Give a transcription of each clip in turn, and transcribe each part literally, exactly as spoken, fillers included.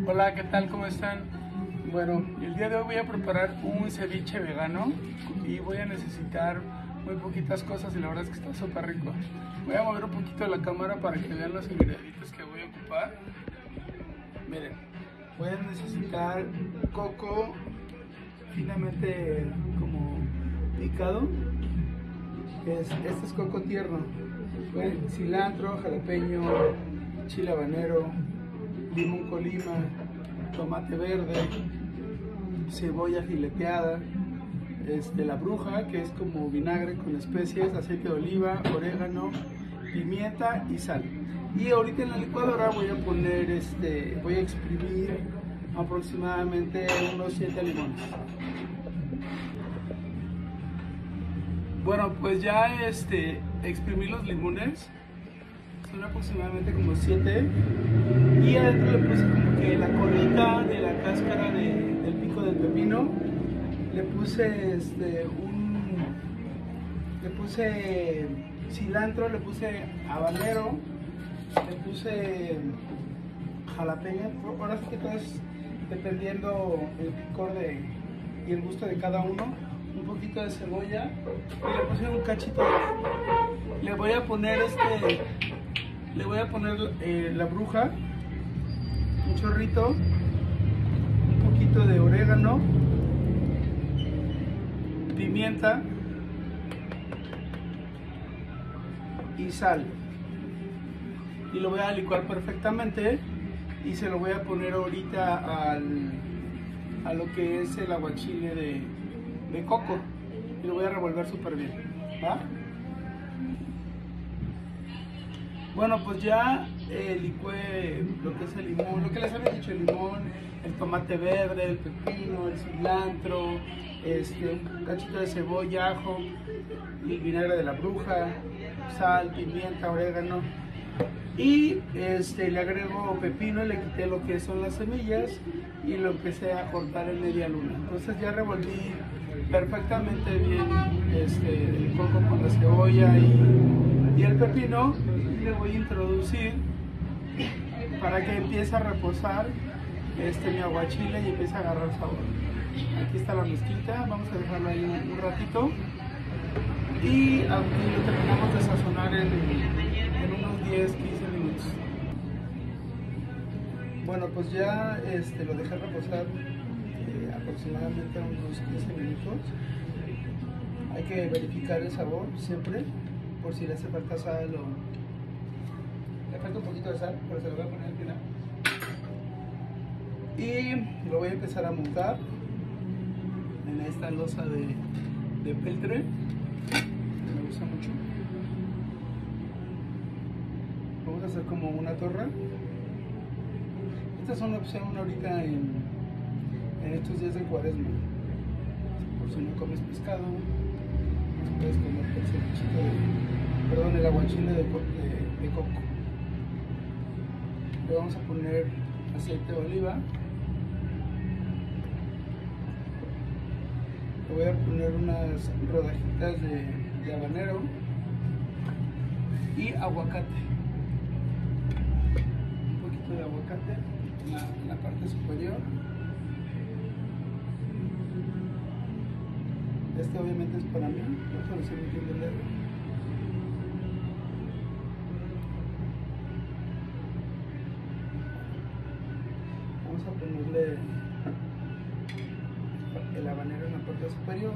Hola, ¿qué tal? ¿Cómo están? Bueno, el día de hoy voy a preparar un ceviche vegano y voy a necesitar muy poquitas cosas y la verdad es que está súper rico. Voy a mover un poquito la cámara para que vean los ingredientes que voy a ocupar. Miren, voy a necesitar coco finamente como picado. Es, este es coco tierno. Bueno, cilantro, jalapeño, chile habanero, limón colima, tomate verde, cebolla fileteada, este, la bruja, que es como vinagre con especies, aceite de oliva, orégano, pimienta y sal. Y ahorita en la licuadora voy a poner, este, voy a exprimir aproximadamente unos siete limones. Bueno, pues ya este, exprimí los limones, son aproximadamente como siete, y adentro le puse como que la colita de la cáscara de, del pico del pepino, le puse este, un, le puse cilantro, le puse habanero, le puse jalapeño. Ahora sí que todo es dependiendo el picor de, y el gusto de cada uno. Un poquito de cebolla y le puse un cachito de ajo. Le voy a poner este, le voy a poner eh, la bruja, un chorrito, un poquito de orégano, pimienta y sal. Y lo voy a licuar perfectamente y se lo voy a poner ahorita al, a lo que es el aguachile de de coco y lo voy a revolver súper bien, ¿va? Bueno, pues ya eh, licué lo que es el limón, lo que les había dicho, el limón, el tomate verde, el pepino, el cilantro, este, un cachito de cebolla, ajo, el vinagre de la bruja, sal, pimienta, orégano. Y este, le agrego pepino, le quité lo que son las semillas y lo empecé a cortar en media luna. Entonces ya revolví perfectamente bien este, el coco con la cebolla y, y el pepino, y le voy a introducir para que empiece a reposar este, mi aguachile y empiece a agarrar sabor. Aquí está la mezclita, vamos a dejarlo ahí un, un ratito y aquí lo terminamos de sazonar en, en unos diez a quince minutos. Bueno, pues ya este, lo dejé reposar eh, aproximadamente unos quince minutos. Hay que verificar el sabor siempre, por si le hace falta sal o... Le falta un poquito de sal, pero se lo voy a poner al final. Y lo voy a empezar a montar en esta losa de, de peltre, que me gusta mucho. Vamos a hacer como una torre. Esta es una opción ahorita en, en estos días de cuaresma. Por si no comes pescado, pues puedes comer el cevichito de, perdón, el aguachile de, de, de coco. Le vamos a poner aceite de oliva. Le voy a poner unas rodajitas de, de habanero y aguacate. Un poquito de aguacate en la, en la parte superior. Este obviamente es para mí, no se lo estoy metiendo el dedo. Vamos a ponerle el habanero en la parte superior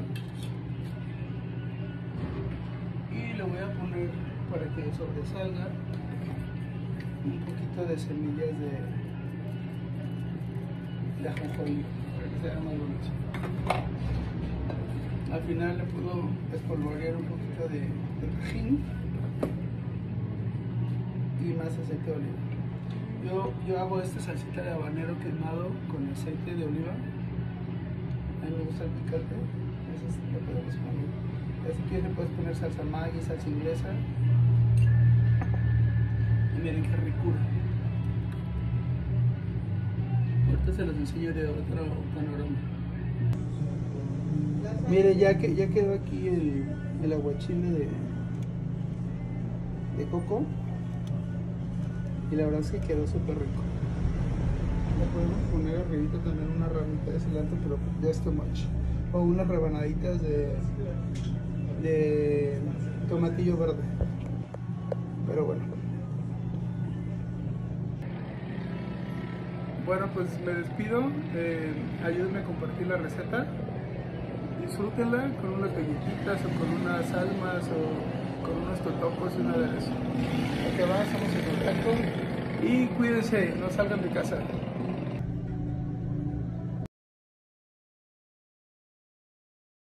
y le voy a poner, para que sobresalga, un poquito de semillas de, de ajonjolí para que sea más bonito. Al final le puedo espolvorear un poquito de, de tajín y más aceite de oliva. Yo, yo hago esta salsita de habanero quemado con aceite de oliva. A mí me gusta el picante, entonces le podemos poner. Si quieres le puedes poner salsa Maggi, salsa inglesa. Y miren qué ricura. Ahorita se los enseño de otro panorama. Mire, ya que ya quedó aquí el, el aguachile de, de coco y la verdad es que quedó súper rico. Le podemos poner arribita también una ramita de cilantro, pero ya es too much. O unas rebanaditas de, de tomatillo verde. Pero bueno. Bueno, pues me despido. Eh, ayúdenme a compartir la receta. Disfrútenla con unas galletitas o con unas almas o con unos totopos y un aderezo. Lo que va, estamos en contacto. Y cuídense, no salgan de casa.